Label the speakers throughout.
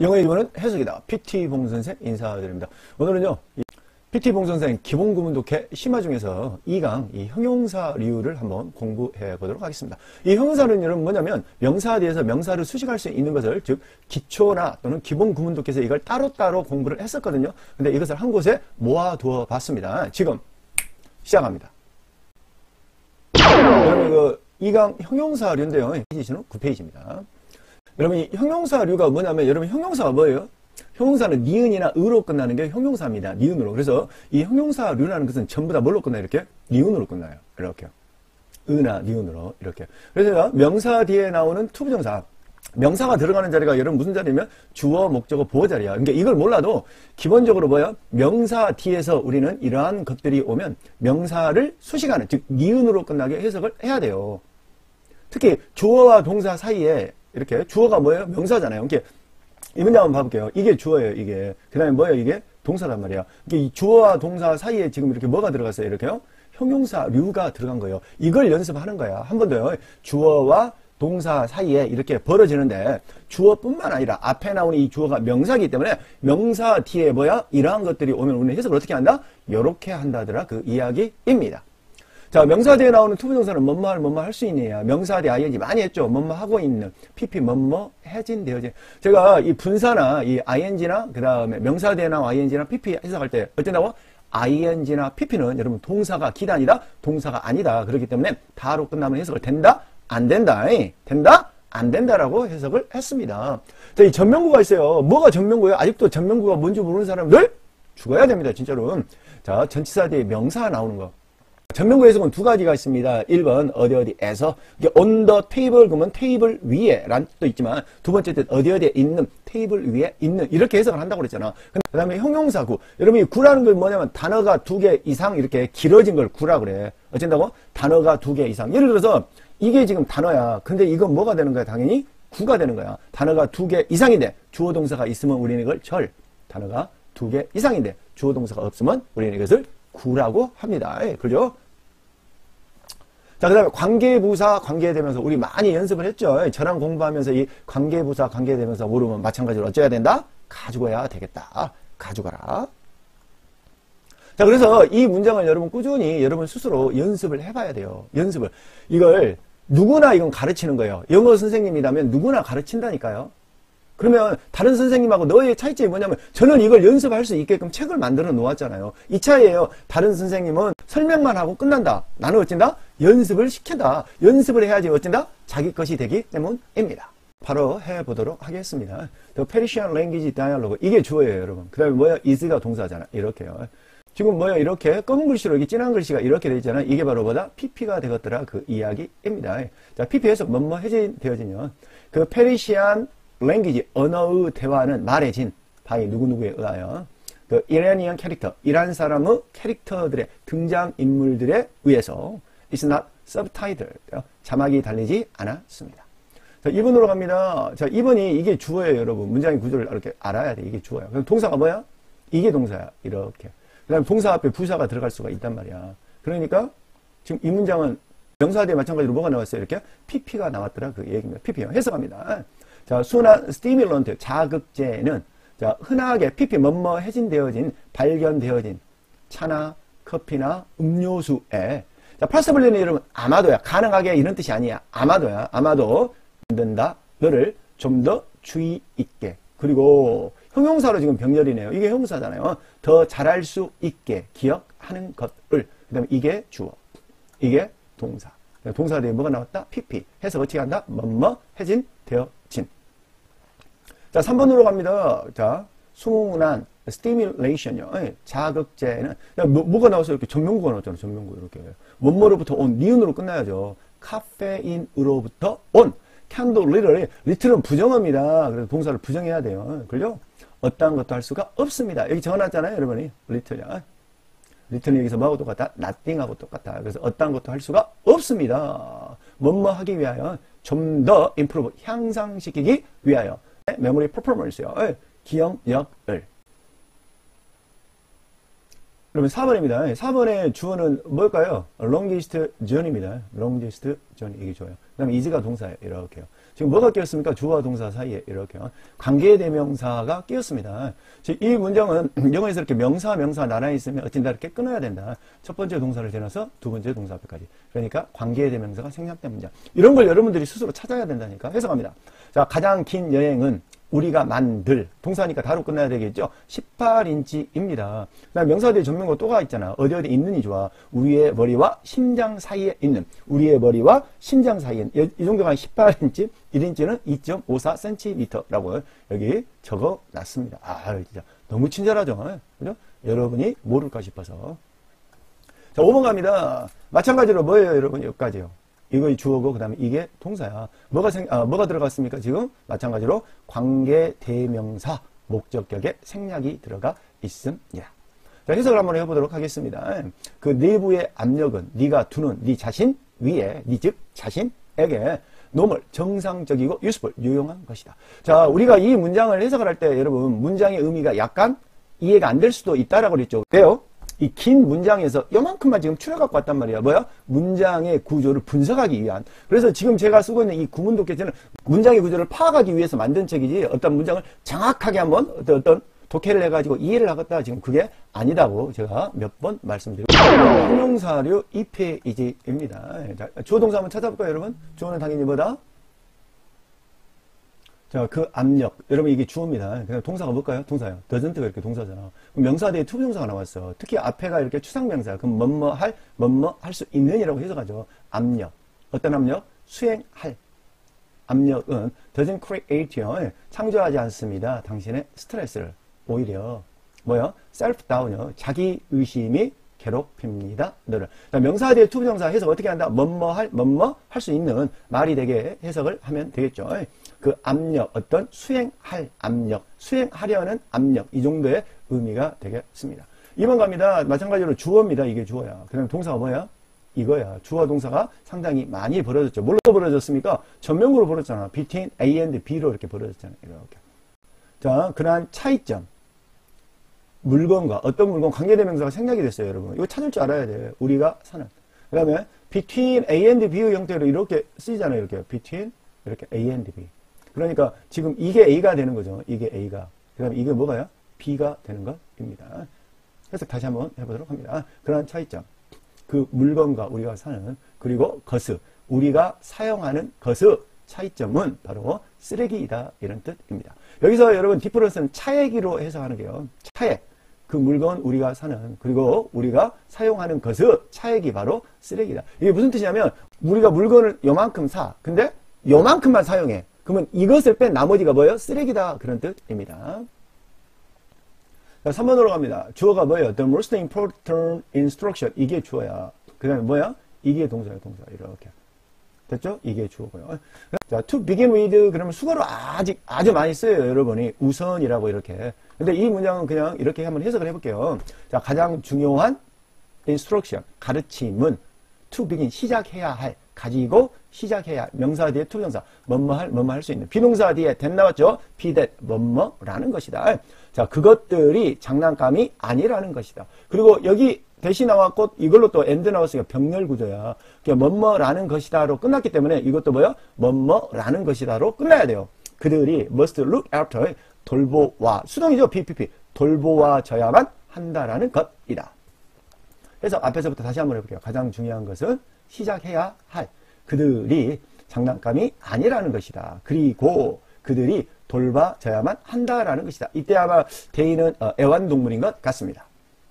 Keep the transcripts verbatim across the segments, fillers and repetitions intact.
Speaker 1: 영어의 기본은 해석이다. 피티 봉 선생 인사드립니다. 오늘은요, 피티 봉 선생 기본구문 독해 심화 중에서 이 강 이 형용사류를 한번 공부해 보도록 하겠습니다. 이 형용사는 여러분 뭐냐면 명사에 대해서 명사를 수식할 수 있는 것을, 즉 기초나 또는 기본구문 독해에서 이걸 따로따로 공부를 했었거든요. 근데 이것을 한 곳에 모아두어 봤습니다. 지금 시작합니다. 여러분 그 이 강 형용사류인데요. 페이지는 구 페이지입니다. 여러분 이 형용사류가 뭐냐면, 여러분 형용사가 뭐예요? 형용사는 니은이나 으로 끝나는 게 형용사입니다. 니은으로. 그래서 이 형용사류라는 것은 전부 다 뭘로 끝나요? 이렇게 니은으로 끝나요. 이렇게 으나 니은으로 이렇게. 그래서 명사 뒤에 나오는 투부정사, 명사가 들어가는 자리가 여러분 무슨 자리냐면 주어, 목적어, 보어 자리야. 그러니까 이걸 몰라도 기본적으로 뭐야? 명사 뒤에서 우리는 이러한 것들이 오면 명사를 수식하는, 즉 니은으로 끝나게 해석을 해야 돼요. 특히 주어와 동사 사이에 이렇게, 주어가 뭐예요? 명사잖아요. 이렇게 이 문장 한번 봐볼게요. 이게 주어예요, 이게. 그 다음에 뭐예요? 이게 동사단 말이야. 이 주어와 동사 사이에 지금 이렇게 뭐가 들어갔어요? 이렇게요? 형용사류가 들어간 거예요. 이걸 연습하는 거야. 한 번 더요. 주어와 동사 사이에 이렇게 벌어지는데, 주어뿐만 아니라 앞에 나오는 이 주어가 명사이기 때문에 명사 뒤에 뭐야? 이러한 것들이 오면 우리는 해석을 어떻게 한다? 요렇게 한다더라. 그 이야기입니다. 자, 명사 뒤에 나오는 투부정사는 뭐뭐할 뭐뭐 할 수 있느냐. 명사 뒤에 아이엔지 많이 했죠. 뭐뭐 하고 있는. 피피 뭐뭐 해진 되어진. 제가 이 분사나 이 아이엔지나 그 다음에 명사 뒤에 나온 아이엔지나 피피 해석할 때 어쩐다고? 아이엔지나 피피는 여러분 동사가 기단이다. 동사가 아니다. 그렇기 때문에 다로 끝나면 해석을 된다? 안 된다. 된다? 안 된다라고 해석을 했습니다. 자, 이 전명구가 있어요. 뭐가 전명구예요? 아직도 전명구가 뭔지 모르는 사람들 죽어야 됩니다. 진짜로. 자, 전치사 뒤에 명사 나오는 거. 전명구 해석은 두 가지가 있습니다. 일 번 어디 어디에서, 이게 on the table 그러면 테이블 위에 라는 뜻도 있지만, 두 번째 뜻 어디 어디에 있는, 테이블 위에 있는, 이렇게 해석을 한다고 그랬잖아. 그 다음에 형용사구. 여러분 이 구라는 걸 뭐냐면 단어가 두 개 이상 이렇게 길어진 걸 구라 그래. 어쩐다고? 단어가 두 개 이상. 예를 들어서 이게 지금 단어야. 근데 이건 뭐가 되는 거야? 당연히 구가 되는 거야. 단어가 두 개 이상인데 주어 동사가 있으면 우리는 이걸 절. 단어가 두 개 이상인데 주어 동사가 없으면 우리는 이것을 구라고 합니다. 예, 그죠? 자, 그 다음에 관계부사, 관계되면서 우리 많이 연습을 했죠. 저랑 공부하면서 이 관계부사, 관계되면서 모르면 마찬가지로 어쩌야 된다? 가지고야 되겠다. 가져가라. 자, 그래서 이 문장을 여러분 꾸준히 여러분 스스로 연습을 해봐야 돼요. 연습을. 이걸 누구나 이건 가르치는 거예요. 영어 선생님이라면 누구나 가르친다니까요. 그러면 다른 선생님하고 너의 차이점이 뭐냐면, 저는 이걸 연습할 수 있게끔 책을 만들어 놓았잖아요. 이 차이예요. 다른 선생님은 설명만 하고 끝난다. 나는 어쩐다? 연습을 시킨다. 연습을 해야지 어쩐다? 자기 것이 되기 때문입니다. 바로 해보도록 하겠습니다. The Persian Language Dialogue. 이게 주어예요, 여러분. 그 다음에 뭐야? is가 동사잖아. 이렇게요. 지금 뭐야? 이렇게 검은 글씨로 이렇게 진한 글씨가 이렇게 되어 있잖아요. 이게 바로 뭐다? 피피가 되겠더라. 그 이야기입니다. 자, 피피에서 뭐뭐 해진 되어지면, 그 페르시안 랭귀지, 언어의 대화는 말해진 바이 누구누구에 의하여 그 이라니안 캐릭터, 이란 사람의 캐릭터들의 등장인물들에 의해서 It's not subtitled, 자막이 달리지 않았습니다. 자, 이 번으로 갑니다. 자, 이 번이 이게 주어예요, 여러분. 문장의 구조를 이렇게 알아야 돼. 이게 주어야. 그럼 동사가 뭐야? 이게 동사야. 이렇게. 그 다음에 동사 앞에 부사가 들어갈 수가 있단 말이야. 그러니까 지금 이 문장은 명사 뒤에 마찬가지로 뭐가 나왔어요? 이렇게 피피가 나왔더라. 그 얘기입니다. 피피. 해석합니다. 자, 순한 스티뮬런트, 자극제는, 자, 흔하게 피피 뭐뭐 해진되어진, 발견되어진 차나 커피나 음료수에, 자, 파서블리는 여러분 아마도야. 가능하게 이런 뜻이 아니야. 아마도야. 아마도 만든다. 너를 좀 더 주의 있게. 그리고 형용사로 지금 병렬이네요. 이게 형용사잖아요. 더 잘할 수 있게 기억하는 것을. 그 다음에 이게 주어. 이게 동사. 동사 뒤에 뭐가 나왔다? 피피. 해서 어떻게 한다? 뭐뭐 해진, 되어진. 자, 삼 번으로 갑니다. 자, 순한 stimulation이요. 자극제는, 야, 뭐, 뭐가 나와서 이렇게 전명구가 나왔잖아. 전명구 이렇게. 원모로부터 온, 니은으로 끝나야죠. 카페인으로부터 온. 캔도 리틀이, 리틀은 부정어입니다. 그래서 동사를 부정해야 돼요. 그죠? 어떠한 것도 할 수가 없습니다. 여기 적어놨잖아요, 여러분이. 리틀이야. 리틀은 여기서 뭐하고 똑같다? nothing하고 똑같다. 그래서 어떠한 것도 할 수가 없습니다. 뭐뭐 하기 위하여, 좀 더 improve, 향상시키기 위하여. 메모리 퍼포먼스요. 기억력을. 그러면 사 번입니다. 사 번의 주어는 뭘까요? longest journey입니다. longest journey. 이게 좋아요. 그 다음에 is가 동사예요. 이렇게요. 지금 뭐가 끼었습니까? 주어와 동사 사이에 이렇게요. 관계대명사가 끼었습니다. 이 문장은 영어에서 이렇게 명사, 명사 나란히 있으면 어쩐다 이렇게 끊어야 된다. 첫 번째 동사를 지나서 두 번째 동사 앞에까지. 그러니까 관계대명사가 생략된 문장. 이런 걸 여러분들이 스스로 찾아야 된다니까. 해석합니다. 자, 가장 긴 여행은 우리가 만들, 동사니까 다로 끝나야 되겠죠? 십팔 인치입니다. 그 다음 명사 뒤에 전면고 또가 있잖아. 어디 어디 있는이 좋아. 우리의 머리와 심장 사이에 있는. 우리의 머리와 심장 사이에 있는. 이 정도가 십팔 인치, 일 인치는 이 점 오사 센티미터라고 여기 적어 놨습니다. 아, 진짜 너무 친절하죠? 그죠? 여러분이 모를까 싶어서. 자, 오 번 갑니다. 마찬가지로 뭐예요, 여러분? 여기까지요. 이거 주어고, 그 다음에 이게 동사야. 뭐가 생, 아, 뭐가 들어갔습니까? 지금? 마찬가지로 관계 대명사, 목적격에 생략이 들어가 있습니다. 자, 해석을 한번 해보도록 하겠습니다. 그 내부의 압력은 네가 두는 네 자신 위에, 네 즉 자신에게 노멀, 정상적이고 useful, 유용한 것이다. 자, 우리가 이 문장을 해석을 할 때 여러분, 문장의 의미가 약간 이해가 안 될 수도 있다라고 그랬죠. 왜요? 이 긴 문장에서 요만큼만 지금 추려갖고 왔단 말이야. 뭐야? 문장의 구조를 분석하기 위한. 그래서 지금 제가 쓰고 있는 이 구문 독해체는 문장의 구조를 파악하기 위해서 만든 책이지 어떤 문장을 정확하게 한번 어떤, 어떤 독해를 해가지고 이해를 하겠다. 지금 그게 아니다고 제가 몇 번 말씀드리고. 형용사류 이 페이지입니다. 자, 주어 동사 한번 찾아볼까요, 여러분? 주어는 당연히 뭐다? 자, 그 압력. 여러분, 이게 주어입니다. 그냥 동사가 뭘까요? 동사요. doesn't가 이렇게 동사잖아. 그럼 명사 뒤에 투부정사가 나왔어. 특히 앞에가 이렇게 추상명사. 그럼 뭐뭐 할, 뭐뭐 할 수 있는이라고 해석하죠. 압력. 어떤 압력? 수행할. 압력은 doesn't create요. 창조하지 않습니다. 당신의 스트레스를. 오히려, 뭐요? self-down요. 자기의심이 괴롭힙니다. 너를. 자, 명사 뒤에 투부정사 해석 어떻게 한다? 뭐뭐 할, 뭐뭐 할 수 있는 말이 되게 해석을 하면 되겠죠. 그 압력, 어떤 수행할 압력, 수행하려는 압력, 이 정도의 의미가 되겠습니다. 이 번 갑니다. 마찬가지로 주어입니다. 이게 주어야. 그 다음에 동사가 뭐야? 이거야. 주어 동사가 상당히 많이 벌어졌죠. 뭘로 벌어졌습니까? 전면구로 벌어졌잖아. between A and B로 이렇게 벌어졌잖아요. 이렇게. 자, 그러한 차이점. 물건과 어떤 물건 관계대명사가 생략이 됐어요, 여러분. 이거 찾을 줄 알아야 돼요. 우리가 사는. 그 다음에 between A and B의 형태로 이렇게 쓰이잖아요. 이렇게 between 이렇게 A and B. 그러니까 지금 이게 A가 되는 거죠. 이게 A가. 그 다음에 이게 뭐가요? B가 되는 것입니다. 그래서 다시 한번 해보도록 합니다. 그러한 차이점. 그 물건과 우리가 사는, 그리고 것을, 우리가 사용하는 것의 차이점은 바로 쓰레기이다. 이런 뜻입니다. 여기서 여러분 디퍼런스는 차액이로 해석하는 게요. 차액. 그 물건 우리가 사는, 그리고 우리가 사용하는 것의 차액이 바로 쓰레기다. 이게 무슨 뜻이냐면 우리가 물건을 요만큼 사. 근데 요만큼만 사용해. 그러면 이것을 뺀 나머지가 뭐예요? 쓰레기다. 그런 뜻입니다. 자, 삼 번으로 갑니다. 주어가 뭐예요? The most important instruction. 이게 주어야. 그 다음에 뭐야? 이게 동사야, 동사. 이렇게. 됐죠? 이게 주어고요. 자, to begin with. 그러면 수거로 아직, 아주 많이 써요, 여러분이. 우선이라고 이렇게. 근데 이 문장은 그냥 이렇게 한번 해석을 해볼게요. 자, 가장 중요한 instruction. 가르침은 to begin. 시작해야 할. 가지고 시작해야 할. 명사 뒤에 투부정사. 뭐뭐 할, 뭐뭐 할 수 있는. 비동사 뒤에 that 나왔죠? be that. 뭐뭐라는 것이다. 자, 그것들이 장난감이 아니라는 것이다. 그리고 여기 대시 나왔고 이걸로 또 and 나왔으니까 병렬 구조야. 그러니까 뭐뭐라는 것이다로 끝났기 때문에 이것도 뭐야? 뭐뭐라는 것이다로 끝나야 돼요. 그들이 must look after. 돌보와. 수동이죠? 피피피. 돌보아져야만 한다라는 것이다. 그래서 앞에서부터 다시 한번 해볼게요. 가장 중요한 것은 시작해야 할. 그들이 장난감이 아니라는 것이다. 그리고 그들이 돌봐줘야만 한다라는 것이다. 이때 아마 대인은 애완동물인 것 같습니다.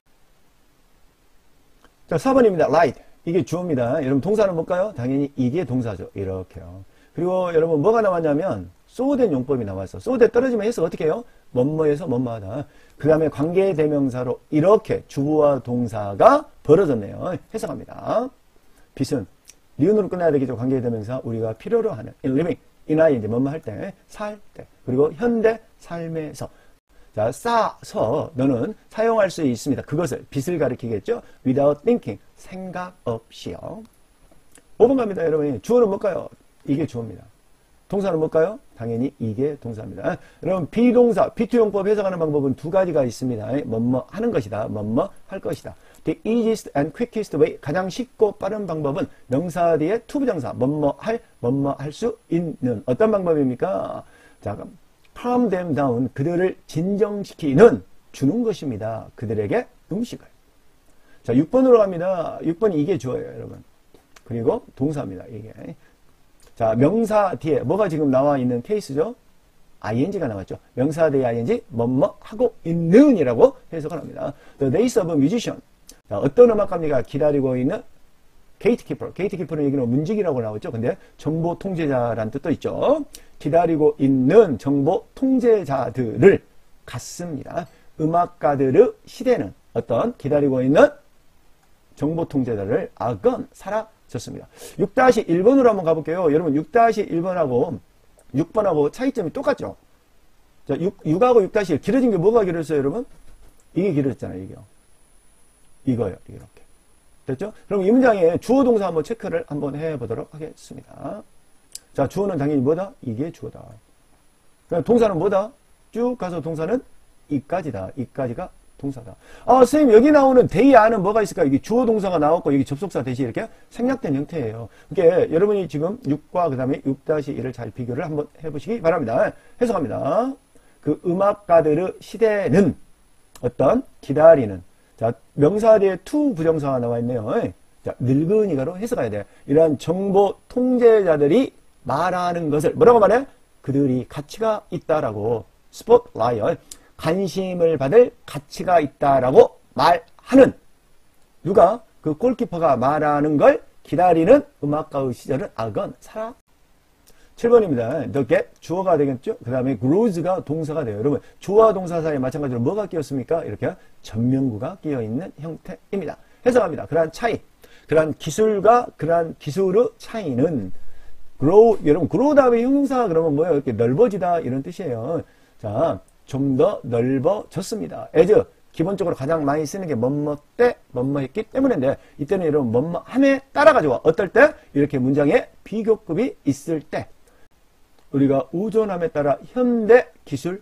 Speaker 1: 자, 사 번입니다. right. 이게 주어입니다. 여러분 동사는 뭘까요? 당연히 이게 동사죠. 이렇게요. 그리고 여러분 뭐가 나왔냐면 소된 용법이 나왔어. 소대 떨어지면 해서 어떻게 해요? 뭐뭐에서 뭐뭐하다. 그 다음에 관계대명사로 이렇게 주어와 동사가 벌어졌네요. 해석합니다. 빛은 니은으로 끝나야 되겠죠. 관계대명사. 우리가 필요로 하는 in living, in 이제 뭐뭐 할 때, 살 때, 그리고 현대 삶에서. 자, 싸서 너는 사용할 수 있습니다. 그것을 빛을 가리키겠죠. without thinking, 생각 없이요. 오 번 갑니다, 여러분. 주어는 뭘까요? 이게 주어입니다. 동사는 뭘까요? 당연히 이게 동사입니다. 그럼 비동사, 비투용법 해석하는 방법은 두 가지가 있습니다. 뭐뭐 하는 것이다. 뭐뭐 할 것이다. The easiest and quickest way, 가장 쉽고 빠른 방법은 명사 뒤에 투부정사, 뭐뭐 할, 뭐뭐 할 수 있는 어떤 방법입니까? 자, calm them down, 그들을 진정시키는, 주는 것입니다. 그들에게 음식을. 자, 육 번으로 갑니다. 육 번이 이게 주어예요, 여러분. 그리고 동사입니다, 이게. 자, 명사 뒤에 뭐가 지금 나와 있는 케이스죠? 아이엔지가 나왔죠. 명사 뒤에 아이엔지, 뭐뭐 하고 있는 이라고 해석을 합니다. The days of a musician. 자, 어떤 음악가입니까? 기다리고 있는 게이트키퍼. 게이트키퍼는 여기는 문직이라고 나오죠. 근데 정보 통제자라는 뜻도 있죠. 기다리고 있는 정보 통제자들을 같습니다. 음악가들의 시대는 어떤 기다리고 있는 정보 통제자를 아건 사라졌습니다. 육 일 번으로 한번 가볼게요. 여러분 육 일 번하고 육 번하고 차이점이 똑같죠? 자, 육, 육하고 육 일 길어진 게 뭐가 길었어요, 여러분? 이게 길어졌잖아요, 이게요. 이거요, 이렇게. 됐죠? 그럼 이 문장에 주어 동사 한번 체크를 한번 해보도록 하겠습니다. 자, 주어는 당연히 뭐다? 이게 주어다. 그럼 동사는 뭐다? 쭉 가서 동사는 이까지다. 이까지가 동사다. 아, 선생님, 여기 나오는 they are는 뭐가 있을까? 이게 주어 동사가 나왔고, 여기 접속사 대신 이렇게 생략된 형태예요. 이게 여러분이 지금 육과 그 다음에 육 일을 잘 비교를 한번 해보시기 바랍니다. 해석합니다. 그 음악가들의 시대는 어떤 기다리는. 자, 명사 뒤에 to 부정사가 나와 있네요. 자, 늙은이가로 해석해야 돼. 이러한 정보 통제자들이 말하는 것을 뭐라고 말해? 그들이 가치가 있다라고 스포트라이트 관심을 받을 가치가 있다라고 말하는 누가? 그 골키퍼가 말하는 걸 기다리는 음악가의 시절은 아건 살아. 칠 번입니다. The get 주어가 되겠죠? 그 다음에 grows가 동사가 돼요. 여러분 주어와 동사 사이에 마찬가지로 뭐가 끼었습니까? 이렇게 전명구가 끼어있는 형태입니다. 해석합니다. 그러한 차이, 그러한 기술과 그러한 기술의 차이는 grow, 여러분 grow 다음에 형용사 그러면 뭐예요? 이렇게 넓어지다 이런 뜻이에요. 자, 좀 더 넓어졌습니다. as 기본적으로 가장 많이 쓰는 게 뭐뭐 때 뭐뭐 했기 때문인데 이때는 여러분 뭐뭐 함에 따라 가지고 어떨 때 이렇게 문장에 비교급이 있을 때 우리가 우존함에 따라 현대 기술에.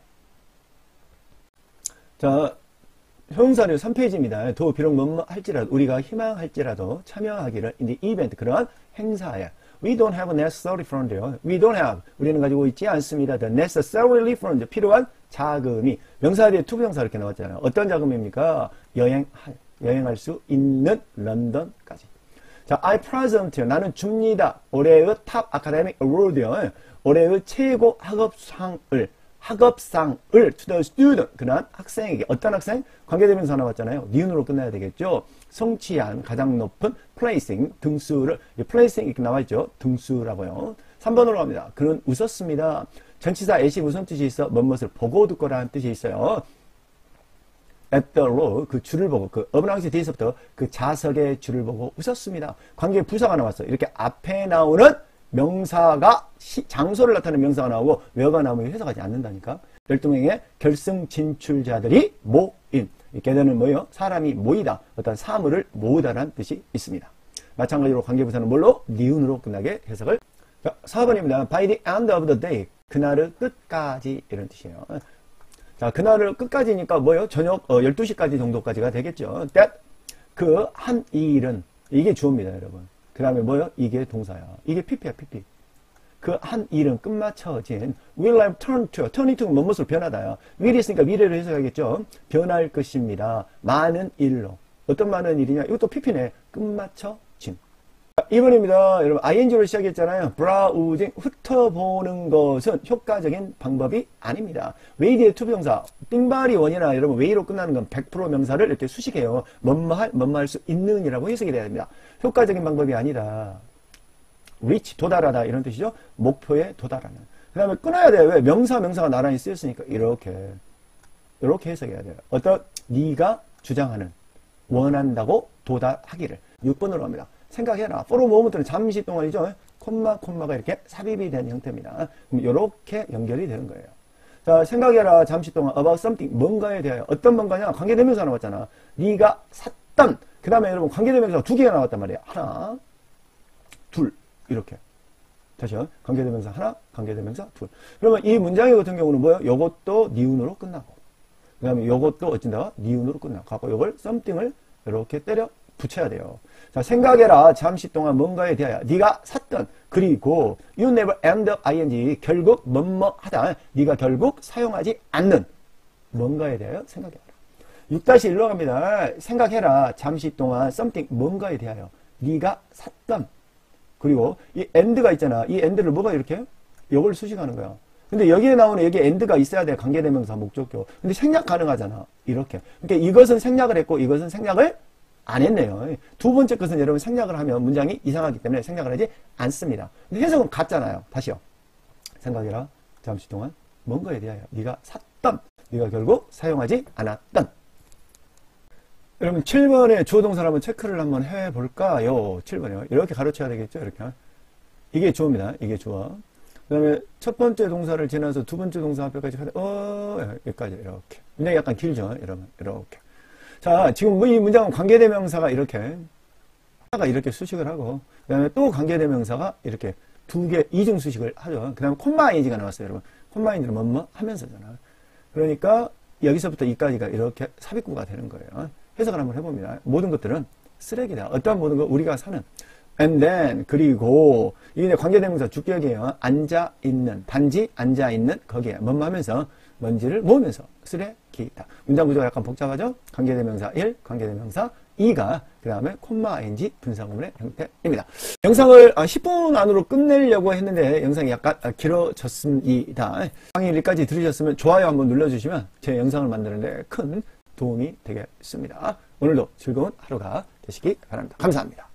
Speaker 1: 자, 형용사는 삼 페이지입니다. 더 비록 뭐뭐 할지라도 우리가 희망할지라도 참여하기를 in the event 그러한 행사에 we don't have necessary fund요. we don't have 우리는 가지고 있지 않습니다. the necessarily fund 필요한 자금이 명사 뒤에 투부정사 이렇게 나왔잖아요. 어떤 자금입니까? 여행할 여행할 수 있는 런던까지. 자, I present 나는 줍니다. 올해의 탑 아카데믹 어워드요. 올해의 최고 학업상을 학업상을 to the student 그러한 학생에게 어떤 학생? 관계대명사 나왔잖아요. 니은으로 끝나야 되겠죠. 성취한 가장 높은 placing 등수를 placing 이렇게 나와있죠. 등수라고요. 삼 번으로 갑니다. 그는 웃었습니다. 전치사 at이 무슨 뜻이 있어? 뭐뭇을 보고 듣고라는 뜻이 있어요. at the row 그 줄을 보고 그 어브나운스 뒤에서부터 그 자석의 줄을 보고 웃었습니다. 관계 부사가 나왔어. 이렇게 앞에 나오는 명사가 시, 장소를 나타내는 명사가 나오고 외어가 나오면 해석하지 않는다니까. 열두 명의 결승 진출자들이 모인. 이게되는 뭐예요? 사람이 모이다. 어떤 사물을 모으다라는 뜻이 있습니다. 마찬가지로 관계부사는 뭘로? 니은으로 끝나게 해석을. 자, 사 번입니다. By the end of the day. 그날의 끝까지 이런 뜻이에요. 자, 그날을 끝까지니까 뭐예요? 저녁 어, 열두 시까지 정도까지가 되겠죠. That 그 한 일은 이게 주어입니다, 여러분. 그 다음에 뭐예요? 이게 동사야. 이게 피피야, 피피. 그 한 일은 끝마쳐진 will have turned to, turn into 무엇으로 변하다야. will 있으니까 미래로 해석하겠죠. 변할 것입니다. 많은 일로. 어떤 많은 일이냐? 이것도 피피네. 끝마쳐진. 이 번입니다. 여러분 아이엔지로 시작했잖아요. browsing 훑어보는 것은 효과적인 방법이 아닙니다. way의 투부정사 띵바리 원이나 여러분 way로 끝나는 건 백 퍼센트 명사를 이렇게 수식해요. 뭐뭐할 뭐뭐할 수 있는 이라고 해석이 돼야 됩니다. 효과적인 방법이 아니다. reach 도달하다 이런 뜻이죠. 목표에 도달하는. 그 다음에 끊어야 돼요. 왜? 명사 명사가 나란히 쓰였으니까 이렇게 이렇게 해석해야 돼요. 어떤 네가 주장하는 원한다고 도달하기를. 육 번으로 합니다. 생각해라. for a moment는 잠시 동안이죠. 콤마 콤마가 이렇게 삽입이 된 형태입니다. 그럼 이렇게 연결이 되는 거예요. 자, 생각해라. 잠시 동안 about something 뭔가에 대하여. 어떤 뭔가냐? 관계대명사 나왔잖아. 네가 샀던. 그 다음에 여러분 관계대명사가 두 개가 나왔단 말이에요. 하나 둘 이렇게. 다시요. 관계대명사 하나, 관계대명사 둘. 그러면 이 문장의 같은 경우는 뭐예요? 요것도 니은으로 끝나고, 그 다음에 요것도 어쩐다? 니은으로 끝나고, 갖고 요걸 something을 이렇게 때려 붙여야 돼요. 자, 생각해라. 잠시 동안 뭔가에 대하여 네가 샀던, 그리고 you never end up ing, 결국 뭐뭐 하다, 네가 결국 사용하지 않는 뭔가에 대하여 생각해라. 육 일로 갑니다. 생각해라. 잠시 동안 something, 뭔가에 대하여 네가 샀던, 그리고 이 and가 있잖아. 이 and를 뭐가 이렇게 해요? 요걸 수식하는 거야. 근데 여기에 나오는 여기 and가 있어야 돼. 관계대명사 목적격. 근데 생략 가능하잖아. 이렇게. 그러니까 이것은 생략을 했고 이것은 생략을 안 했네요. 두 번째 것은 여러분 생략을 하면 문장이 이상하기 때문에 생략을 하지 않습니다. 근데 해석은 같잖아요. 다시요. 생각해라. 잠시 동안 뭔가에 대하여 네가 샀던, 네가 결국 사용하지 않았던. 여러분 칠 번의 주어 동사를 한번 체크를 한번 해볼까요? 칠 번이요. 이렇게 가르쳐야 되겠죠? 이렇게. 이게 주어입니다. 이게 주어. 그 다음에 첫 번째 동사를 지나서 두 번째 동사 앞에까지 가다, 어, 여기까지 이렇게. 문장이 약간 길죠? 여러분. 이렇게. 자, 지금 이 문장은 관계대명사가 이렇게, 하나가 이렇게 수식을 하고, 그 다음에 또 관계대명사가 이렇게 두 개, 이중 수식을 하죠. 그 다음에 콤마 ing가 나왔어요, 여러분. 콤마 ing는 뭐뭐 하면서잖아. 그러니까 여기서부터 이까지가 이렇게 삽입구가 되는 거예요. 해석을 한번 해봅니다. 모든 것들은 쓰레기다. 어떠한 모든 것, 우리가 사는. and then, 그리고, 이게 관계대명사 주격이에요. 앉아있는, 단지 앉아있는, 거기에, 뭐뭐 하면서, 먼지를 모으면서, 쓰레기다. 문장 구조가 약간 복잡하죠? 관계대명사 일, 관계대명사 이가, 그 다음에 콤마 ing 분사구문의 형태입니다. 영상을 십 분 안으로 끝내려고 했는데, 영상이 약간 길어졌습니다. 강의 여기까지 들으셨으면 좋아요 한번 눌러주시면, 제 영상을 만드는데 큰 도움이 되겠습니다. 오늘도 즐거운 하루가 되시기 바랍니다. 감사합니다.